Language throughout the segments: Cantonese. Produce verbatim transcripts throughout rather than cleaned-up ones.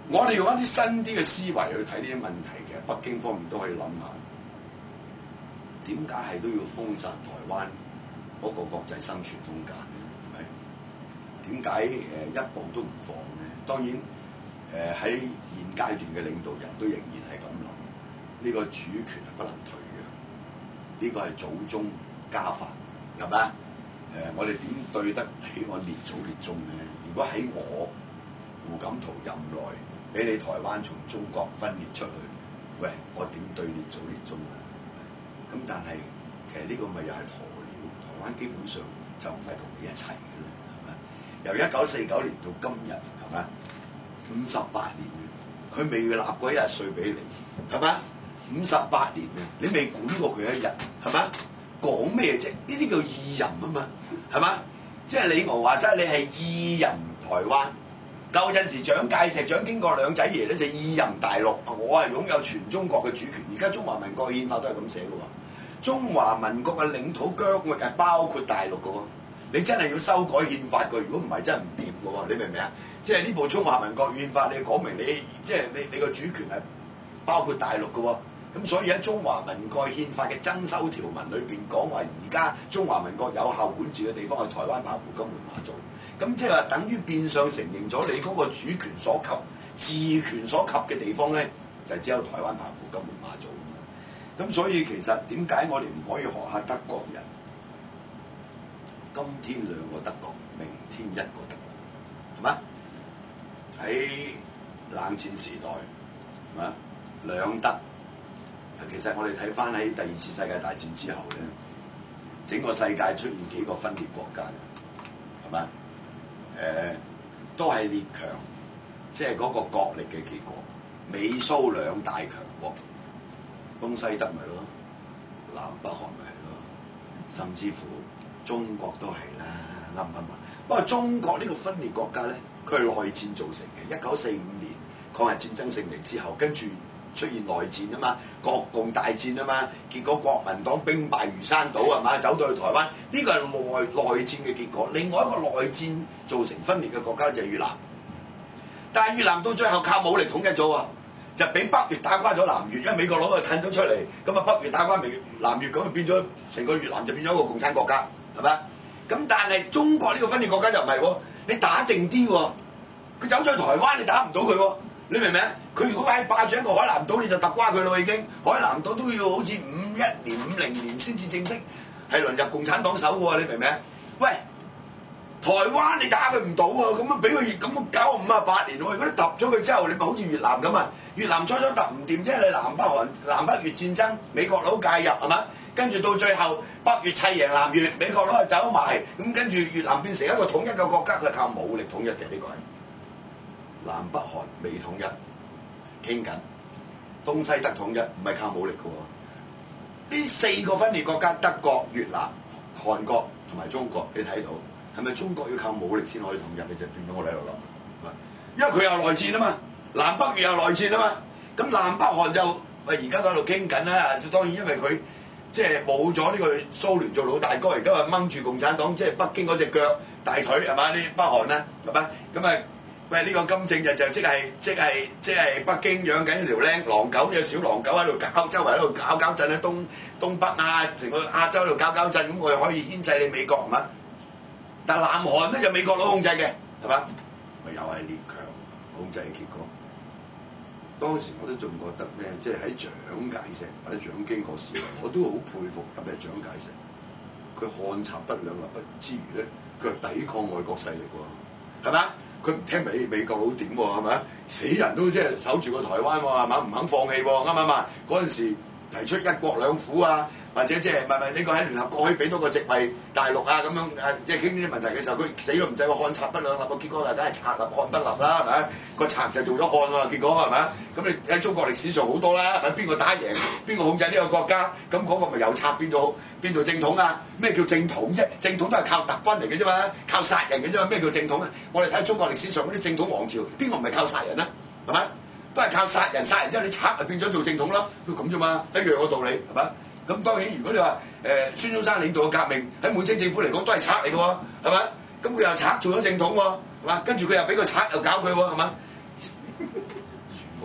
我哋用一啲新啲嘅思維去睇呢啲問題嘅，北京方面都可以諗下，點解係都要封殺台灣嗰個國際生存空間咧？係咪？點解誒一步都唔放咧？當然誒喺、呃、現階段嘅領導人都仍然係咁諗，呢、這個主權係不能退讓，呢、這個係祖宗家法，係咪啊？誒、呃，我哋點對得起我列祖列宗咧？如果喺我胡錦濤任內，俾你台灣從中國分裂出去，喂，我點對列祖列宗啊？咁但係其實呢個咪又係鴕鳥，台灣基本上就唔係同你一齊嘅啦，係咪？由一九四九年到今日，係咪？五十八年嘅，佢未納過一日稅俾你，係咪？五十八年嘅，你未管過佢一日，係咪？講咩啫？呢啲叫意淫啊嘛，係嘛？即係李敖話齋，你係意淫台灣。舊陣時蔣介石、蔣經國兩仔爺咧就意淫大陸，我係擁有全中國嘅主權。而家中華民國憲法都係咁寫嘅喎，中華民國嘅領土疆域係包括大陸嘅喎。你真係要修改憲法嘅，如果唔係真係唔掂嘅喎，你明唔明啊？即係呢部中華民國憲法，你講明你即係你你個主權係包括大陸嘅喎。咁所以喺中華民國憲法嘅增修條文裏邊講話，而家中華民國有效管治嘅地方係台灣、澎湖、金門、馬祖。咁即係話等於變相承認咗你嗰個主權所及、治權所及嘅地方咧，就係只有台灣、澎湖、金門、馬祖。咁所以其實點解我哋唔可以學下德國人？今天兩個德國，明天一個德國，係嘛？喺冷戰時代，係嘛？兩德。其實我哋睇翻喺第二次世界大戰之後咧，整個世界出現幾個分裂國家，係嘛？誒、呃，都係列強，即係嗰個角力嘅結果。美蘇兩大強國，東西德咪咯，南北韓咪係咯，甚至乎中國都係啦，啱唔啱啊？不過中國呢個分裂國家咧，佢係內戰造成嘅。一九四五年抗日戰爭勝利之後，跟住出現內戰啊嘛，國共大戰啊嘛，結果國民黨兵敗如山倒係嘛，走到去台灣，呢個係內內戰嘅結果。另外一個內戰造成分裂嘅國家就係越南，但係越南到最後靠武力統一咗喎，就俾北越打瓜咗南越，因為美國佬佢褪咗出嚟，咁啊北越打瓜南越，南越咁就變咗成個越南就變咗一個共產國家，係咪？咁但係中國呢個分裂國家就唔係喎，你打靜啲喎，佢走咗去台灣你打唔到佢喎。你明唔明啊？佢如果喺霸住一個海南島，你就揼瓜佢咯已經。海南島都要好似五一年、五零年先至正式係淪入共產黨手喎，你明唔明啊？喂，台灣你打佢唔到喎，咁啊俾佢咁搞五啊八年喎。如果你揼咗佢之後，你咪好似越南咁啊？越南初初揼唔掂啫，你南北韓、南北越戰爭，美國佬介入係嘛？跟住到最後北越砌贏南越，美國佬就走埋，咁跟住越南變成一個統一嘅國家，佢係靠武力統一嘅呢個係。南北韓未統一，傾緊東西德統一，唔係靠武力嘅喎。呢四個分裂國家，德國、越南、韓國同埋中國，你睇到係咪中國要靠武力先可以統一？你就變咗我哋喺度諗，因為佢有內戰啊嘛，南北越有內戰啊嘛。咁南北韓就喂而家喺度傾緊啦。當然因為佢即係冇咗呢個蘇聯做老大哥，而家係掹住共產黨，即係北京嗰隻腳大腿係嘛？呢北韓啦係嘛？咁啊。喂，呢、這個金正日就即係即係即係北京養緊條僆狼狗，有小狼狗喺度搞，周圍喺度搞搞震喺東東北啊，成個亞洲喺度搞搞震，咁我又可以牽制你美國係嘛？但南韓咧就美國佬控制嘅係嘛？咪又係列強控制嘅結果。當時我都仲覺得咩，即係喺蔣介石或者蔣經國時代，我都好佩服特別係蔣介石，佢漢賊不兩立不之餘咧，佢係抵抗外國勢力喎，係嘛？佢唔聽美美國佬點喎，係咪？死人都即係守住個台灣喎，係嘛？唔肯放棄喎，啱唔啱啊？嗰陣時提出一國兩府啊，或者即係唔係唔係呢個喺聯合國可以俾多個席位大陸啊咁樣誒，即係傾呢啲問題嘅時候，佢死都唔制喎，漢賊不兩立喎，結果大家係賊立漢不立啦，係咪？個賊就做咗漢喎，結果係咪？咁你喺中國歷史上好多啦，係咪？邊個打贏，邊個控制呢個國家，咁嗰個咪由賊變做變做正統啊？咩叫正統啫？正統都係靠特軍嚟嘅啫嘛，靠殺人嘅啫嘛。咩叫正統啊？我哋睇中國歷史上嗰啲正統王朝，邊個唔係靠殺人啊？係咪？都係靠殺人，殺人之後你賊就變咗做正統咯，都咁啫嘛，一樣嘅道理係咪？咁當然如果你話誒孫中山領導嘅革命喺滿清政府嚟講都係賊嚟嘅喎，係咪？咁佢又賊做咗正統喎，係嘛？跟住佢又俾個賊又搞佢喎，係嘛？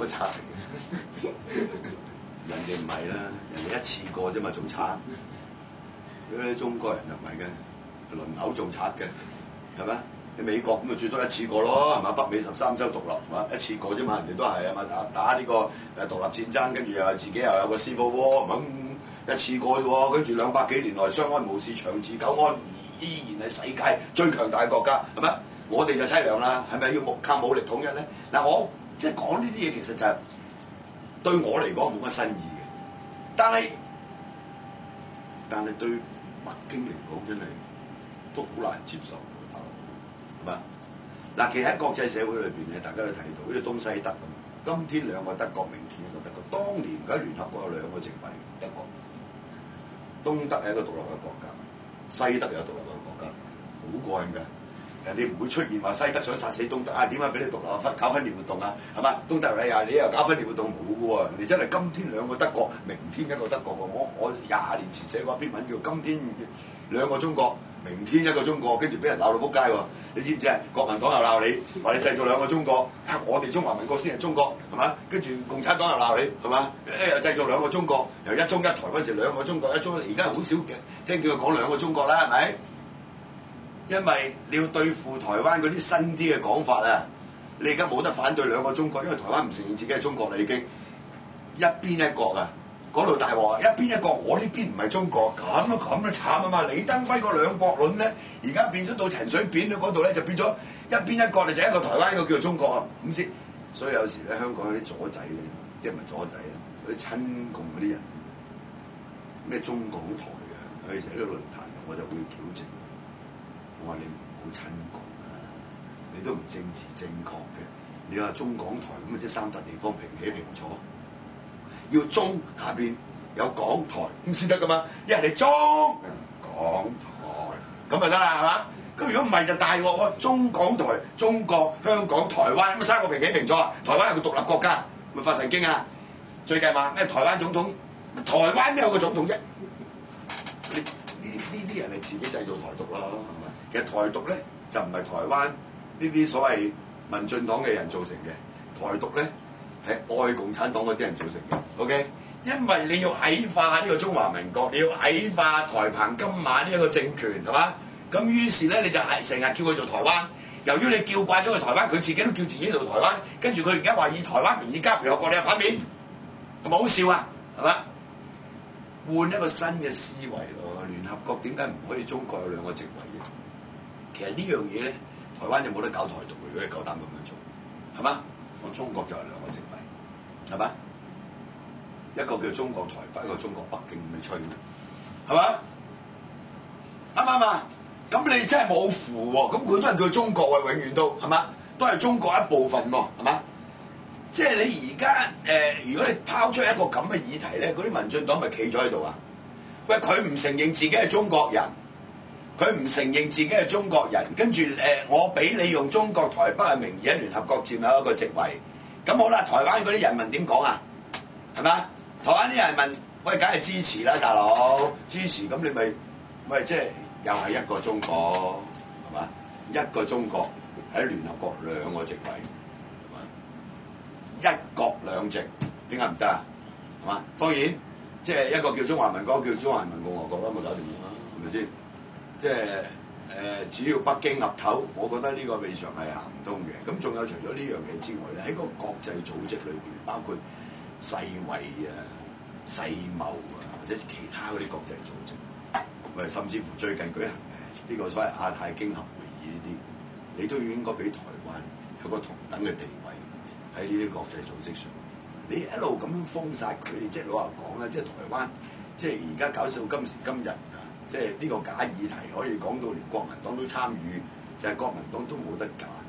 個賊嚟嘅。人哋唔係啦，人哋一次過啫嘛做賊。嗰啲中國人就唔係嘅，輪流做賊嘅，係咪？喺美國咁咪最多一次過咯，係嘛？北美十三州獨立係嘛？一次過啫嘛，人哋都係啊嘛，打打呢個誒獨立戰爭，跟住又係自己又有個 civil war，咁一次過啫喎，跟住兩百幾年來相安無事，長治久安，依然係世界最強大嘅國家，係咪？我哋就凄涼啦，係咪要武靠武力統一咧？嗱，我即係講呢啲嘢，其實就係對我嚟講冇乜新意嘅，但係但係對北京嚟講真係都好難接受。係嘛？嗱，其實喺國際社會裏邊咧，大家都睇到，好似東西德咁。今天兩個德國，明天一個德國。當年而家聯合國有兩個席位，德國、東德係一個獨立嘅國家，西德有獨立嘅國家，好過癮㗎。人哋唔會出現話西德想殺死東德啊？點解俾你獨立分搞分裂活動啊？係嘛？東德你啊，你又搞分裂活動冇㗎喎？人哋真係今天兩個德國，明天一個德國㗎。我我廿年前寫過一篇文叫《今天兩個中國》。明天一個中國，跟住俾人鬧到撲街喎！你知唔知啊？國民黨又鬧你，話你製造兩個中國，啊我哋中華民國先係中國，係嘛？跟住共產黨又鬧你，係嘛？誒又製造兩個中國，由一中一台嗰陣時兩個中國，一中而家好少嘅聽叫佢講兩個中國啦，係咪？因為你要對付台灣嗰啲新啲嘅講法啊，你而家冇得反對兩個中國，因為台灣唔承認自己係中國啦，已經一邊一國啊！嗰度大鑊啊！一邊一國，我呢邊唔係中國，咁啊咁啊慘啊嘛！李登輝個兩國論咧，而家變咗到陳水扁嗰度咧，就變咗一邊一國，你就一個台灣，一個叫做中國啊！咁先，所以有時咧，香港有啲左仔咧，即係唔係左仔咧，嗰啲親共嗰啲人，咩中港台嘅，佢成日喺度論壇，我就會矯正。我話你唔好親共啊，你都唔政治正確嘅。你話中港台咁啊，即係三笪地方平起平坐。要中下邊有港台咁先得噶嘛？一係你中港台咁咪得啦，係嘛？咁如果唔係就大鑊喎！中港台、中國、香港、台灣咁三個平起平坐啊！台灣係個獨立國家，咪發神經啊！最近話咩台灣總統，台灣都有個總統啫。呢呢呢啲人係自己製造台獨咯，係咪？其實台獨咧就唔係台灣呢啲所謂民進黨嘅人造成嘅，台獨咧係愛共產黨嗰啲人造成嘅。OK， 因為你要矮化呢個中華民國，你要矮化台澎金馬呢一個政權，係嘛？咁於是咧你就係成日叫佢做台灣。由於你叫慣咗佢台灣，佢自己都叫自己做台灣，跟住佢而家話以台灣名義加入聯合國，你有反面，係咪好笑啊？係嘛？換一個新嘅思維咯，聯合國點解唔可以中國有兩個席位嘅？其實呢樣嘢咧，台灣就冇得搞台獨，如果你夠膽咁樣做，係嘛？我中國就係兩個席位，係嘛？一個叫中國台北，一個中國北京，咁你吹咩？係嘛？啱唔啱啊？咁你真係冇符喎，咁佢都係叫中國啊，永遠都係嘛？都係中國一部分喎，係嘛？即係你而家誒，如果你拋出一個咁嘅議題咧，嗰啲民進黨咪企咗喺度啊？喂，佢唔承認自己係中國人，佢唔承認自己係中國人，跟住誒，我俾你用中國台北嘅名義喺聯合國佔有一個席位，咁好啦，台灣嗰啲人民點講啊？係嘛？台灣啲人民喂，梗係支持啦，大佬支持，咁你咪喂即係。又係一個中國，係嘛？一個中國喺聯合國兩個席位，係嘛？一國兩席點解唔得啊？係嘛？當然，即係一個叫中華民國，叫中華人民共和國啦，咪搞掂啦，係咪先？即係誒、呃，只要北京岌頭，我覺得呢個未嘗係行唔通嘅。咁仲有除咗呢樣嘢之外咧，喺個國際組織裏邊，包括世衛啊、世貿啊，或者其他嗰啲國際組織。喂，甚至乎最近舉行嘅呢個所謂亞太經合會議呢啲，你都應該俾台灣有個同等嘅地位喺呢啲國際組織上。你一路咁樣封殺佢，即係老實講啦，即係台灣，即係而家搞到今時今日啊，即係呢個假議題可以講到連國民黨都參與，就係國民黨都冇得解。